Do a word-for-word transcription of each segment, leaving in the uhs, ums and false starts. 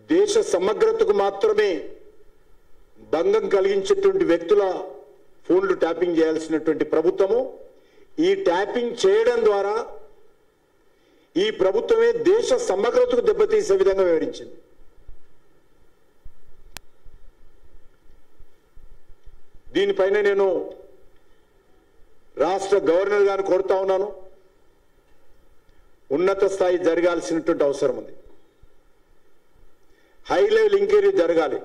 దేశ సమగ్రతకు మాత్రమే భంగం కలిగించేటువంటి వ్యక్తుల ఫోన్లు ట్యాపింగ్ చేయాల్సినటువంటి ప్రభుత్వము ఈ ట్యాపింగ్ చేయడం ద్వారా ఈ ప్రభుత్వమే దేశ సమగ్రతకు దెబ్బతీసే విధంగా వివరించింది. దీనిపైన నేను రాష్ట్ర గవర్నర్ గారిని కోరుతా ఉన్నాను. ఉన్నత స్థాయి జరగాల్సినటువంటి అవసరం ఉంది. హై లెవెల్ ఎంక్వైరీ జరగాలి.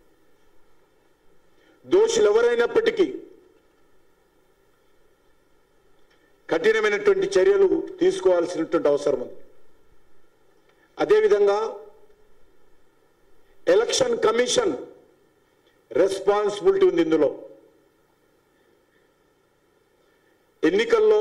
దోషులు ఎవరైనప్పటికీ కఠినమైనటువంటి చర్యలు తీసుకోవాల్సినటువంటి అవసరం ఉంది. అదేవిధంగా ఎలక్షన్ కమిషన్ రెస్పాన్సిబిలిటీ ఉంది. ఇందులో ఎన్నికల్లో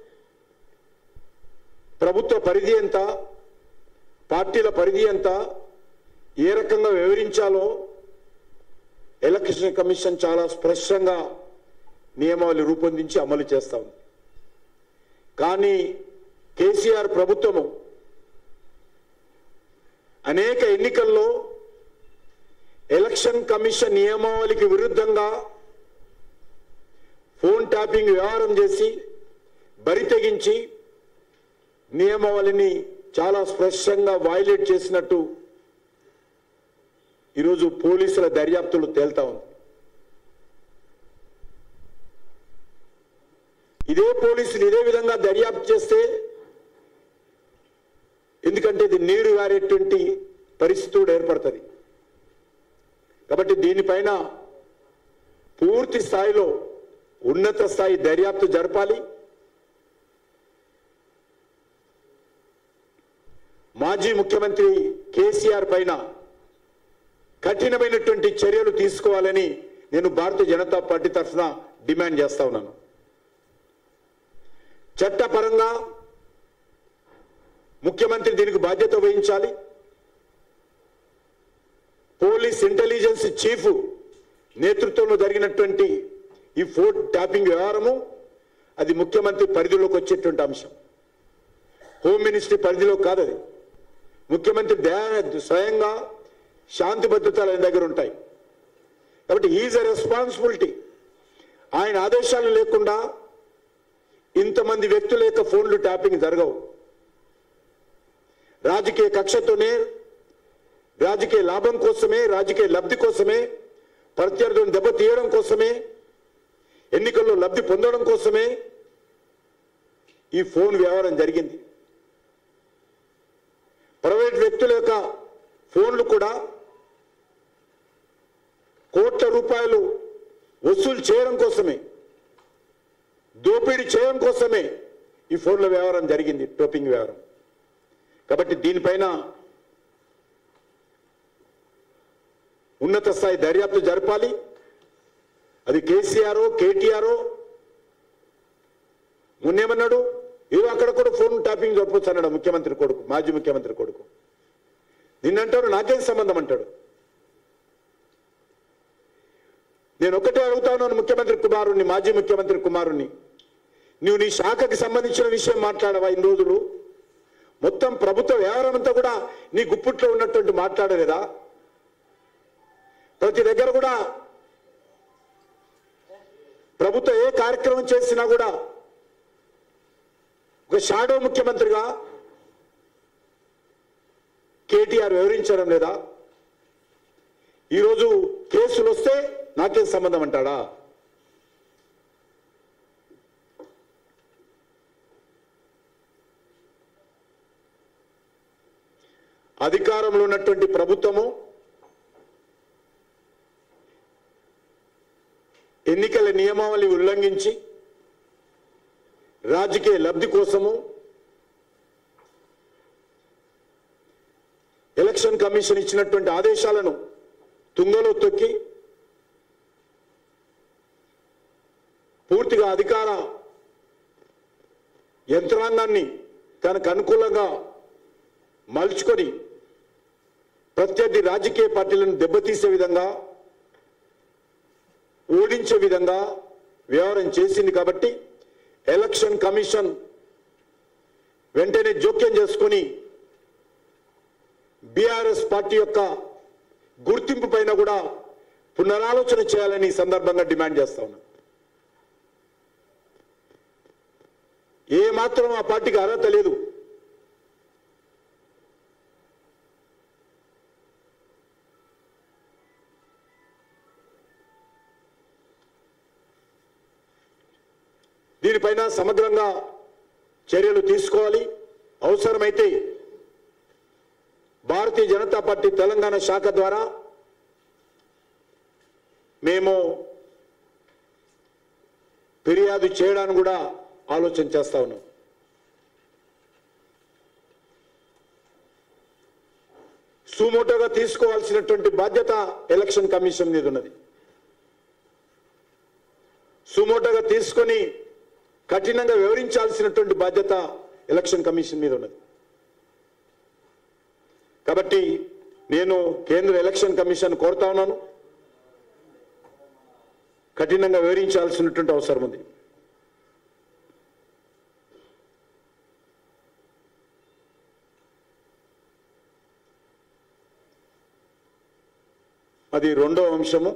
ప్రభుత్వ పరిధి ఎంత, పార్టీల పరిధి ఎంత, ఏ రకంగా వివరించాలో ఎలక్షన్ కమిషన్ చాలా స్పష్టంగా నియమావళి రూపొందించి అమలు చేస్తా ఉంది. కానీ కేసీఆర్ ప్రభుత్వము అనేక ఎన్నికల్లో ఎలక్షన్ కమిషన్ నియమావళికి విరుద్ధంగా ఫోన్ ట్యాపింగ్ వ్యవహారం చేసి బరి తెగించి నియమావళిని చాలా స్పష్టంగా వైలేట్ చేసినట్టు ఈరోజు పోలీసుల దర్యాప్తులు తేల్తా ఉంది. ఇదే పోలీసులు ఇదే విధంగా దర్యాప్తు చేస్తే, ఎందుకంటే ఇది నీరు వారేటువంటి పరిస్థితి కూడా ఏర్పడుతుంది. కాబట్టి దీనిపైన పూర్తి స్థాయిలో ఉన్నత స్థాయి దర్యాప్తు జరపాలి. మాజీ ముఖ్యమంత్రి కేసీఆర్ పైన కఠినమైనటువంటి చర్యలు తీసుకోవాలని నేను భారతీయ జనతా పార్టీ తరఫున డిమాండ్ చేస్తా ఉన్నాను. చట్టపరంగా ముఖ్యమంత్రి దీనికి బాధ్యత వహించాలి. పోలీస్ ఇంటెలిజెన్స్ చీఫ్ నేతృత్వంలో జరిగినటువంటి ఈ ఫోన్ ట్యాపింగ్ వ్యవహారము అది ముఖ్యమంత్రి పరిధిలోకి వచ్చేటువంటి అంశం. హోమ్ మినిస్ట్రీ పరిధిలో కాదు. అది ముఖ్యమంత్రి స్వయంగా శాంతి భద్రతలు ఆయన దగ్గర ఉంటాయి. కాబట్టి ఈజ్ ఎ రెస్పాన్సిబిలిటీ. ఆయన ఆదేశాలు లేకుండా ఇంతమంది వ్యక్తుల యొక్క ఫోన్లు ట్యాపింగ్ జరగవు. రాజకీయ కక్షతోనే, రాజకీయ లాభం కోసమే, రాజకీయ లబ్ధి కోసమే, ప్రత్యర్థులను దెబ్బతీయడం కోసమే, ఎన్నికల్లో లబ్ధి పొందడం కోసమే ఈ ఫోన్ వ్యవహారం జరిగింది. ప్రైవేట్ వ్యక్తుల యొక్క ఫోన్లు కూడా కోట్ల రూపాయలు వసూలు చేయడం కోసమే, దోపిడీ చేయడం కోసమే ఈ ఫోన్ల వ్యవహారం జరిగింది, టోపింగ్ వ్యవహారం. కాబట్టి దీనిపైన ఉన్నత స్థాయి దర్యాప్తు జరపాలి. అది కేసీఆర్ కేటీఆర్ మొన్నేమన్నాడు, ఏదో అక్కడ కూడా ఫోన్ ట్యాపింగ్ జరపచ్చు అన్నాడు ముఖ్యమంత్రి కొడుకు, మాజీ ముఖ్యమంత్రి కొడుకు. నిన్నంటాడు నాకేం సంబంధం అంటాడు. నేను ఒకటే అడుగుతాను ముఖ్యమంత్రి కుమారుణ్ణి, మాజీ ముఖ్యమంత్రి కుమారుణ్ణి, నువ్వు నీ శాఖకి సంబంధించిన విషయం మాట్లాడవా? ఇన్ని రోజులు మొత్తం ప్రభుత్వ వ్యవహారం అంతా కూడా నీ గుప్పిట్లో ఉన్నటువంటి మాట్లాడలేదా? ప్రతి దగ్గర కూడా ప్రభుత్వం ఏ కార్యక్రమం చేసినా కూడా ఒక షాడో ముఖ్యమంత్రిగా కేటీఆర్ వివరించడం లేదా? ఈరోజు కేసులు వస్తే నాకేం సంబంధం అంటాడా? అధికారంలో ఉన్నటువంటి ప్రభుత్వము ఎన్నికల నియమావళి ఉల్లంఘించి రాజకీయ లబ్ధి కోసము ఎలక్షన్ కమిషన్ ఇచ్చినటువంటి ఆదేశాలను తుంగలో తొక్కి పూర్తిగా అధికార యంత్రాంగాన్ని తనకు అనుకూలంగా మలుచుకొని ప్రత్యర్థి రాజకీయ పార్టీలను దెబ్బతీసే విధంగా, ఓడించే విధంగా వ్యవహారం చేసింది. కాబట్టి ఎలక్షన్ కమిషన్ వెంటనే జోక్యం చేసుకొని బీఆర్ఎస్ పార్టీ యొక్క గుర్తింపు పైన కూడా పునరాలోచన చేయాలని ఈ సందర్భంగా డిమాండ్ చేస్తా ఉన్నాం. ఏ మాత్రం ఆ పార్టీకి అర్హత లేదు. దీనిపైన సమగ్రంగా చర్యలు తీసుకోవాలి. అవసరమైతే భారతీయ జనతా పార్టీ తెలంగాణ శాఖ ద్వారా మేము ఫిర్యాదు చేయడానికి కూడా ఆలోచన చేస్తా ఉన్నాం. సుమోటోగా తీసుకోవాల్సినటువంటి బాధ్యత ఎలక్షన్ కమిషన్ మీద ఉన్నది. సుమోటోగా తీసుకొని కఠినంగా వివరించాల్సినటువంటి బాధ్యత ఎలక్షన్ కమిషన్ మీద ఉన్నది. కాబట్టి నేను కేంద్ర ఎలక్షన్ కమిషన్ కోరుతా ఉన్నాను, కఠినంగా వివరించాల్సినటువంటి అవసరం ఉంది. అది రెండో అంశము.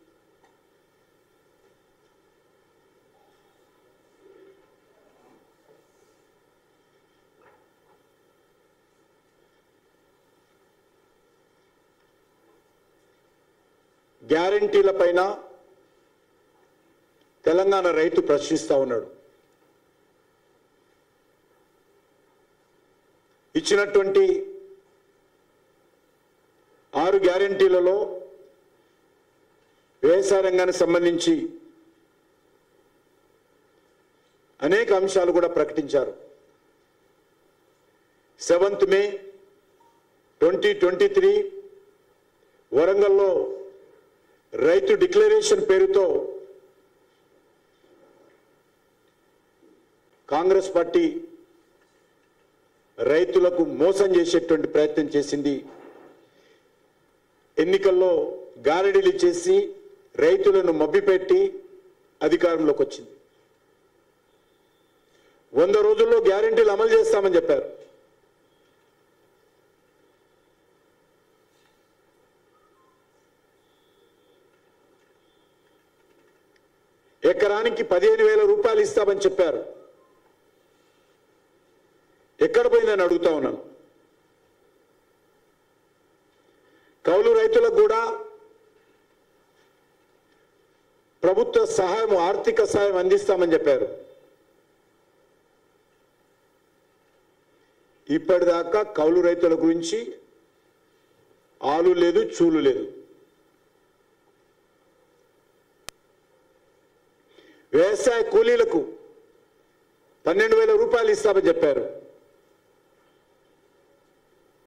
గ్యారంటీల పైన తెలంగాణ రైతు ప్రశ్నిస్తా ఉన్నాడు. ఇచ్చినటువంటి ఆరు గ్యారంటీలలో వ్యవసాయ రంగానికి సంబంధించి అనేక అంశాలు కూడా ప్రకటించారు. Seventh May twenty twenty three వరంగల్లో రైతు డిక్లరేషన్ పేరుతో కాంగ్రెస్ పార్టీ రైతులకు మోసం చేసేటువంటి ప్రయత్నం చేసింది. ఎన్నికల్లో గారడీలు చేసి రైతులను మభ్యపెట్టి అధికారంలోకి వచ్చింది. వంద రోజుల్లో గ్యారెంటీలు అమలు చేస్తామని చెప్పారు. ఎకరానికి పదిహేను వేల రూపాయలు ఇస్తామని చెప్పారు. ఎక్కడ పోయిందని అడుగుతా ఉన్నాను. కౌలు రైతులకు కూడా ప్రభుత్వ సహాయం, ఆర్థిక సహాయం అందిస్తామని చెప్పారు. ఇప్పటిదాకా కౌలు రైతుల గురించి ఆలు లేదు, చూలు లేదు. వ్యవసాయ కూలీలకు పన్నెండు వేల రూపాయలు ఇస్తామని చెప్పారు.